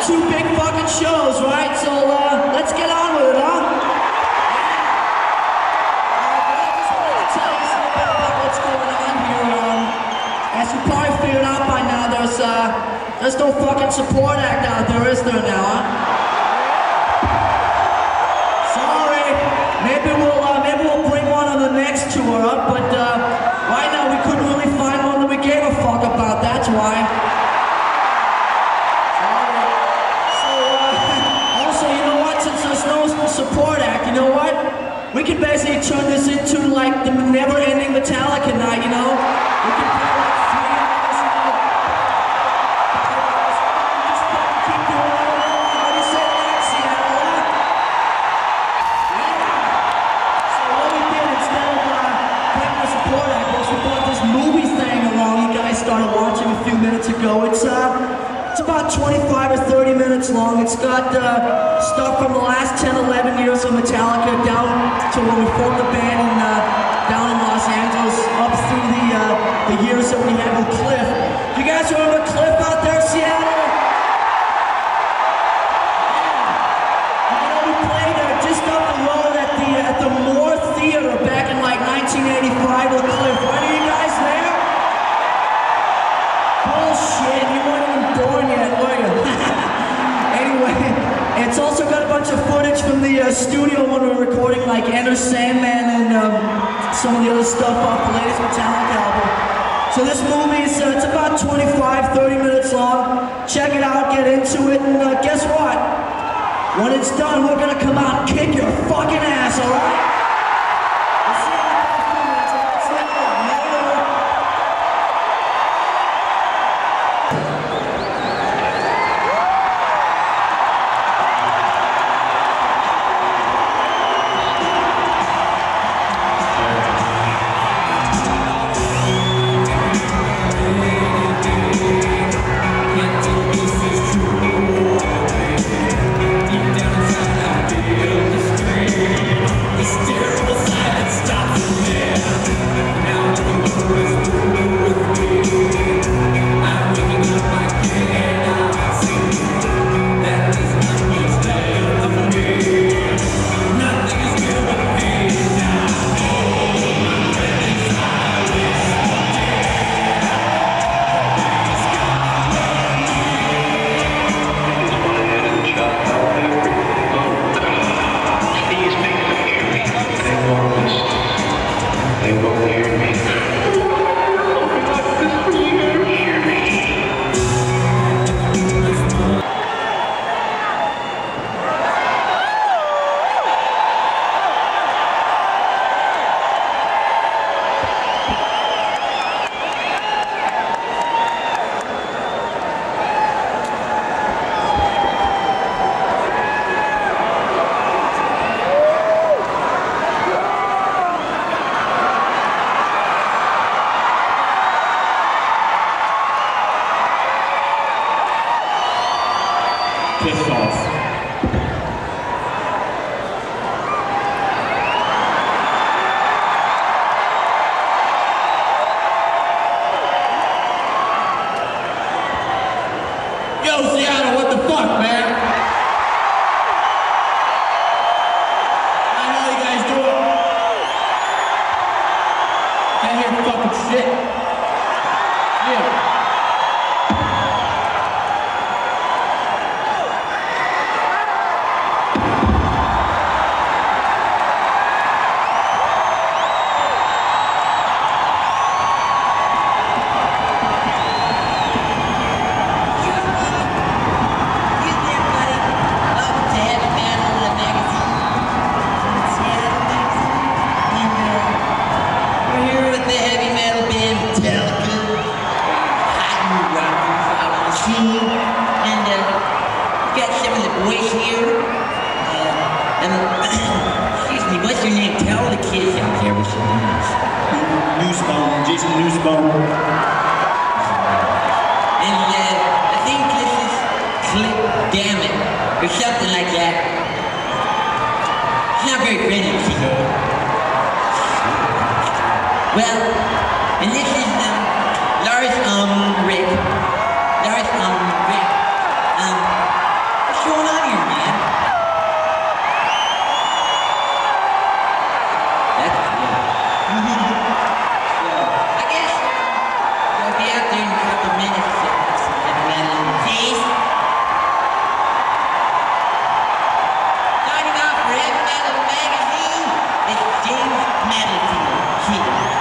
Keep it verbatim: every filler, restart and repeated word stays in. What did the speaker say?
two big fucking shows, right? So uh, let's get on with it, huh? As you probably figured out by now, there's uh, there's no fucking support act out there, is there now, huh? Sorry. Maybe we'll uh, maybe we'll bring one on the next tour up, but uh, right now we couldn't really find one that we gave a fuck about. That's why. Sorry. So uh, also, you know what? Since there's no support act, you know what? We can basically turn this into like the never-ending Metallica night, you know? We can play like three hours, you know? Just fucking keep doing it along. What do you say to that, Seattle, huh? Yeah. So what we did instead of uh, playing the support act was we brought this movie thing along you guys started watching a few minutes ago. It's uh, it's about twenty-five or thirty minutes long. It's got uh, stuff from the last ten, eleven years of Metallica down to when we formed the band in, uh, down in Los Angeles, up through the uh, the years that we had with Cliff. You guys remember Cliff out there, Seattle? Yeah. You know, we played uh, just up the road at the at the Moore Theater back in like nineteen eighty-five with Cliff. When are you guys there? Bullshit, you weren't even born yet, were you? Anyway, it's also got a bunch of footage from the uh, studio when we were recording like Enter Sandman and um, some of the other stuff off the latest Metallica album. So this movie is uh, it's about twenty-five, thirty minutes long. Check it out, get into it, and uh, guess what? When it's done, we're gonna come out and kick your fucking ass, alright? We'll see you in about a few minutes. That's it. Later. Pissed off. Yo, Seattle, what the fuck, man? How the hell you guys doing? Can't hear fucking shit. Yeah. Newsbone, Jason Newsbone. And uh, I think this is Click Damn It, or something like that. It's not very friendly, you know. Well, and this is um, Lars um Rick. Lars um Rick. Um metal to you. Here.